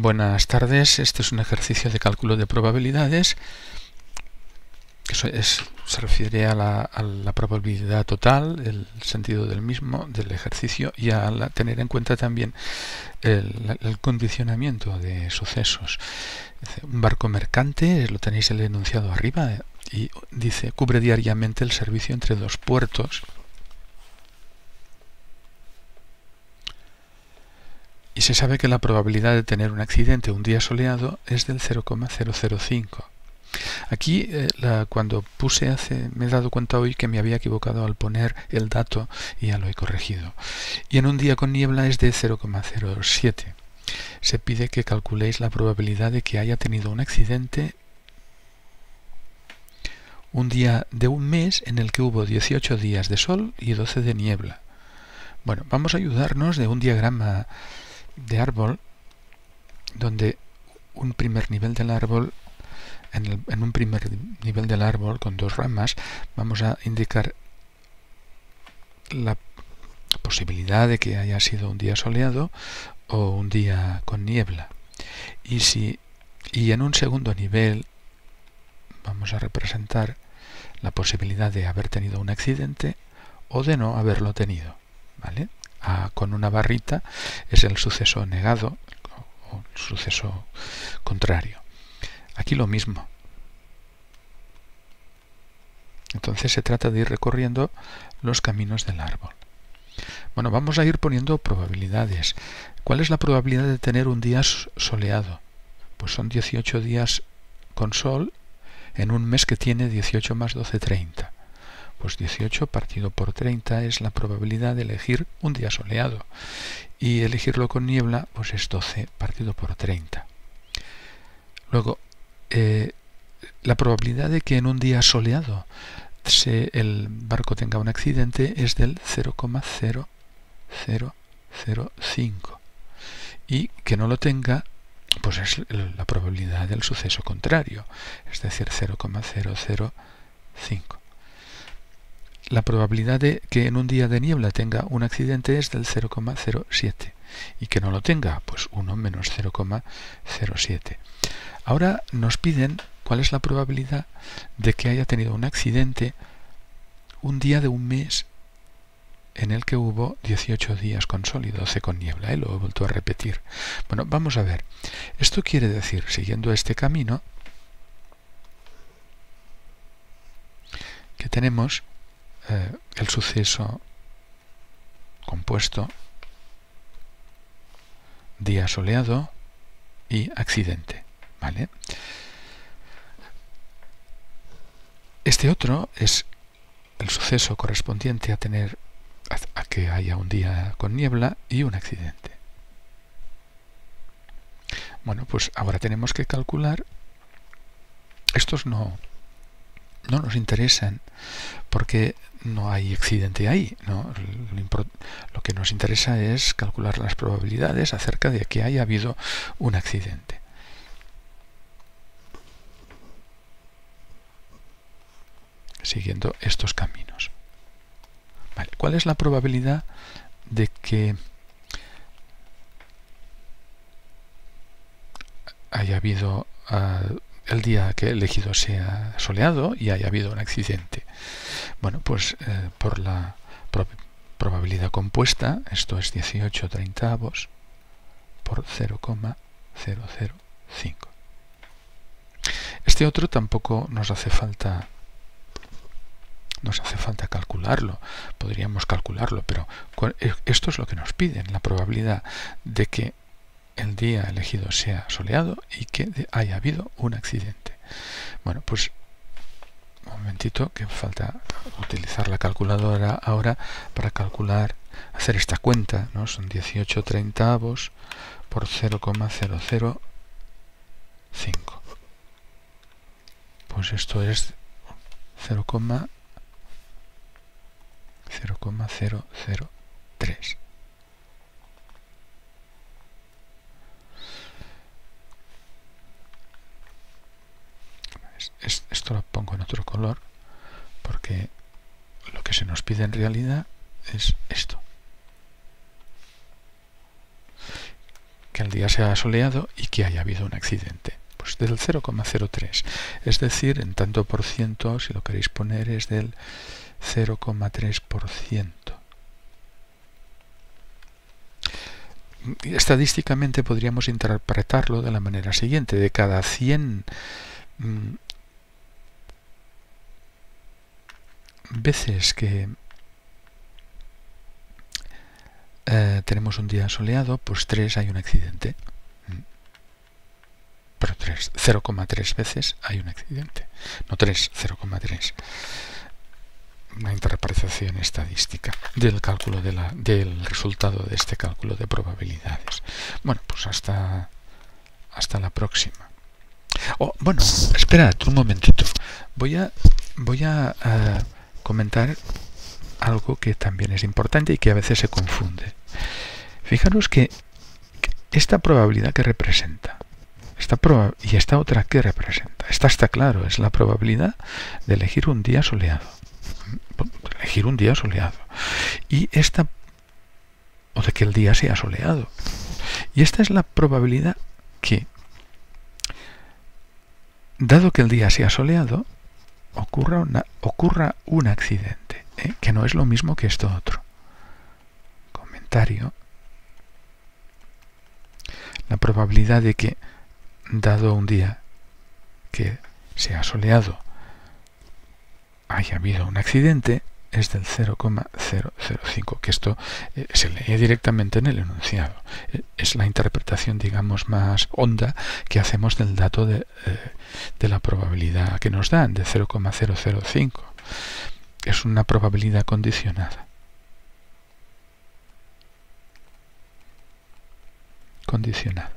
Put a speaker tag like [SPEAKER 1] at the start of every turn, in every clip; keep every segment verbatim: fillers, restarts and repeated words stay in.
[SPEAKER 1] Buenas tardes, este es un ejercicio de cálculo de probabilidades. Eso es, se refiere a la, a la probabilidad total, el sentido del mismo, del ejercicio, y a la, tener en cuenta también el, el condicionamiento de sucesos. Un barco mercante, lo tenéis el enunciado arriba, y dice, cubre diariamente el servicio entre dos puertos. Y se sabe que la probabilidad de tener un accidente un día soleado es del cero coma cero cero cinco. Aquí, eh, la, cuando puse hace, me he dado cuenta hoy que me había equivocado al poner el dato y ya lo he corregido. Y en un día con niebla es de cero coma cero siete. Se pide que calculéis la probabilidad de que haya tenido un accidente un día de un mes en el que hubo dieciocho días de sol y doce de niebla. Bueno, vamos a ayudarnos de un diagrama de árbol donde un primer nivel del árbol en, el, en un primer nivel del árbol con dos ramas vamos a indicar la posibilidad de que haya sido un día soleado o un día con niebla, y si y en un segundo nivel vamos a representar la posibilidad de haber tenido un accidente o de no haberlo tenido, ¿vale? A, con una barrita es el suceso negado o el suceso contrario. Aquí lo mismo. Entonces se trata de ir recorriendo los caminos del árbol. Bueno, vamos a ir poniendo probabilidades. ¿Cuál es la probabilidad de tener un día soleado? Pues son dieciocho días con sol en un mes que tiene dieciocho más doce, treinta. Pues dieciocho partido por treinta es la probabilidad de elegir un día soleado. Y elegirlo con niebla, pues es doce partido por treinta. Luego, eh, la probabilidad de que en un día soleado se, el barco tenga un accidente es del cero coma cero cero cero cinco. Y que no lo tenga, pues es la probabilidad del suceso contrario, es decir, cero coma cero cero cinco. La probabilidad de que en un día de niebla tenga un accidente es del cero coma cero siete y que no lo tenga, pues uno menos cero coma cero siete. Ahora nos piden cuál es la probabilidad de que haya tenido un accidente un día de un mes en el que hubo dieciocho días con sol y doce con niebla, y lo he vuelto a repetir. Bueno, vamos a ver. Esto quiere decir, siguiendo este camino, que tenemos eh, el suceso compuesto día soleado y accidente, ¿vale? Este otro es el suceso correspondiente a tener a, a que haya un día con niebla y un accidente. Bueno, pues ahora tenemos que calcular. Estos no no nos interesan porque no hay accidente ahí, ¿no? Lo, lo que nos interesa es calcular las probabilidades acerca de que haya habido un accidente. Siguiendo estos caminos. Vale, ¿cuál es la probabilidad de que haya habido uh, el día que he elegido sea soleado y haya habido un accidente? Bueno, pues eh, por la pro probabilidad compuesta, esto es dieciocho treintavos por cero coma cero cero cinco. Este otro tampoco nos hace falta nos hace falta calcularlo, podríamos calcularlo, pero esto es lo que nos piden, la probabilidad de que el día elegido sea soleado y que haya habido un accidente. Bueno, pues un momentito, que falta utilizar la calculadora ahora para calcular, hacer esta cuenta, ¿no? Son dieciocho treintavos por cero coma cero cero cinco. Pues esto es cero coma cero cero tres. Esto lo pongo en otro color porque lo que se nos pide en realidad es esto, que día sea soleado y que haya habido un accidente. Pues del cero coma cero tres, es decir, en tanto por ciento, si lo queréis poner, es del cero coma tres por ciento. Estadísticamente podríamos interpretarlo de la manera siguiente: de cada cien mmm, veces que eh, tenemos un día soleado, pues tres hay un accidente. Pero tres, cero coma tres veces hay un accidente. No tres, cero coma tres. Una interpretación estadística del cálculo de la, del resultado de este cálculo de probabilidades. Bueno, pues hasta, hasta la próxima. Oh, bueno, esperad un momentito. Voy a, voy a uh, comentar algo que también es importante y que a veces se confunde. Fijaros que, que esta probabilidad que representa, esta proba y esta otra que representa, esta está claro, es la probabilidad de elegir un día soleado. Elegir un día soleado. Y esta, o de que el día sea soleado. Y esta es la probabilidad que, dado que el día sea soleado, ocurra, una, ocurra un accidente, ¿eh? Que no es lo mismo que esto otro. Comentario. La probabilidad de que, dado un día que sea soleado, haya habido un accidente, es del cero coma cero cero cinco, que esto eh, se lee directamente en el enunciado. Eh, es la interpretación, digamos, más honda que hacemos del dato de, eh, de la probabilidad que nos dan, de cero coma cero cero cinco. Es una probabilidad condicionada. Condicionada.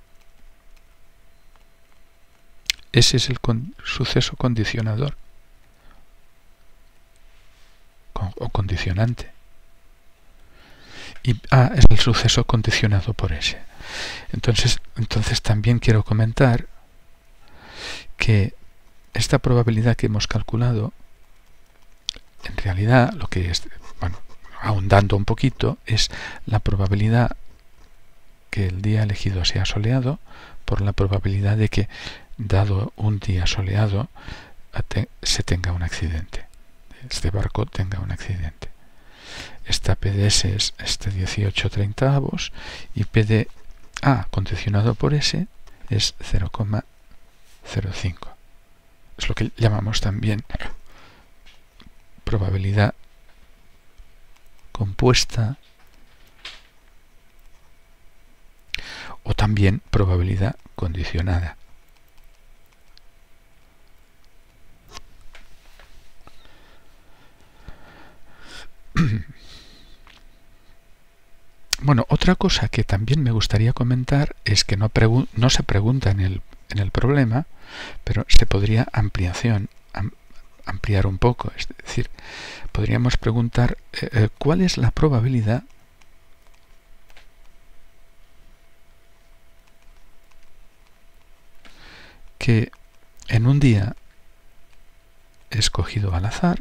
[SPEAKER 1] Ese es el con, suceso condicionador o condicionante. Y A es el suceso condicionado por ese. Entonces, entonces también quiero comentar que esta probabilidad que hemos calculado, en realidad, lo que es, bueno, ahondando un poquito, es la probabilidad que el día elegido sea soleado por la probabilidad de que, dado un día soleado, se tenga un accidente. Este barco tenga un accidente. Esta P D S es este dieciocho treintavos y P D A condicionado por S es cero coma cero cinco. Es lo que llamamos también probabilidad compuesta o también probabilidad condicionada. Bueno, otra cosa que también me gustaría comentar es que no, no se pregunta en el, en el problema, pero se podría ampliación, am, ampliar un poco. Es decir, podríamos preguntar eh, ¿cuál es la probabilidad que en un día escogido al azar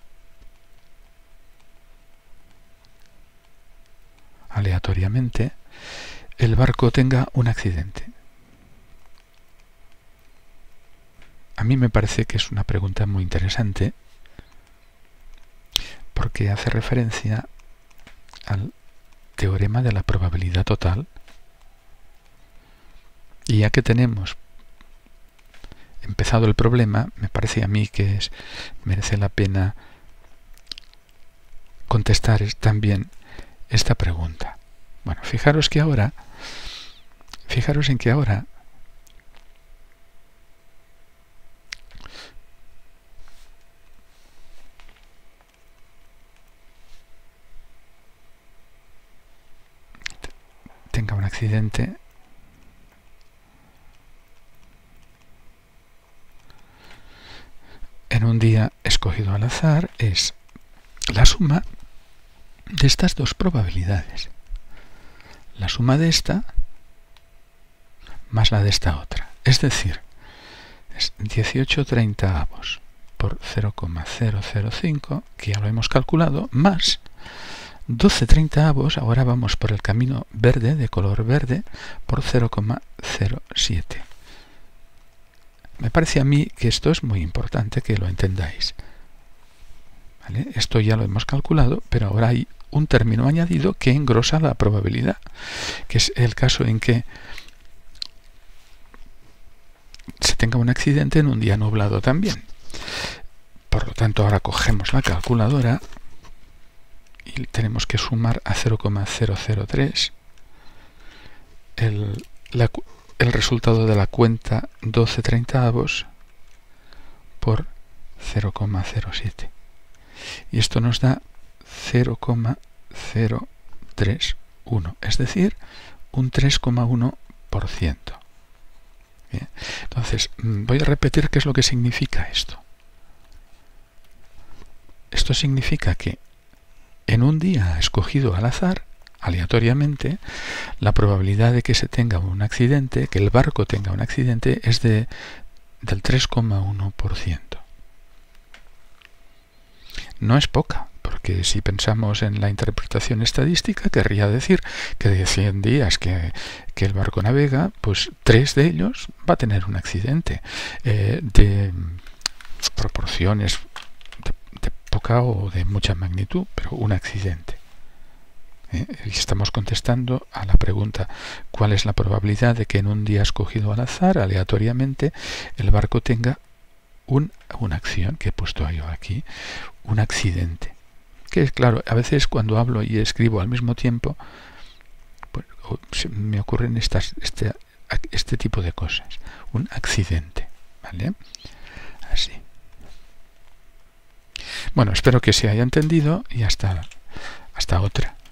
[SPEAKER 1] aleatoriamente, el barco tenga un accidente? A mí me parece que es una pregunta muy interesante porque hace referencia al teorema de la probabilidad total. Y ya que tenemos empezado el problema, me parece a mí que es, merece la pena contestar también esta pregunta. Bueno, fijaros que ahora, fijaros en que ahora tenga un accidente en un día escogido al azar es la suma de estas dos probabilidades. La suma de esta más la de esta otra. Es decir, es dieciocho treintavos por cero coma cero cero cinco, que ya lo hemos calculado, más doce treintaavos, ahora vamos por el camino verde, de color verde, por cero coma cero siete. Me parece a mí que esto es muy importante que lo entendáis. ¿Vale? Esto ya lo hemos calculado, pero ahora hay un término añadido que engrosa la probabilidad, que es el caso en que se tenga un accidente en un día nublado también. Por lo tanto, ahora cogemos la calculadora y tenemos que sumar a cero coma cero cero tres el, la, el resultado de la cuenta doce treintaavos por cero coma cero siete. Y esto nos da cero coma cero tres uno, es decir, un tres coma uno por ciento. Bien. Entonces, voy a repetir qué es lo que significa esto. Esto significa que en un día escogido al azar, aleatoriamente, la probabilidad de que se tenga un accidente, que el barco tenga un accidente, es de, del tres coma uno por ciento. No es poca, porque si pensamos en la interpretación estadística, querría decir que de cien días que, que el barco navega, pues tres de ellos va a tener un accidente eh, de proporciones de, de poca o de mucha magnitud, pero un accidente. ¿Eh? Y estamos contestando a la pregunta, ¿cuál es la probabilidad de que en un día escogido al azar, aleatoriamente, el barco tenga un, una acción, que he puesto yo aquí, un accidente? Que es claro, a veces cuando hablo y escribo al mismo tiempo, pues, me ocurren estas, este, este tipo de cosas. Un accidente, ¿vale? Así. Bueno, espero que se haya entendido y hasta, hasta otra.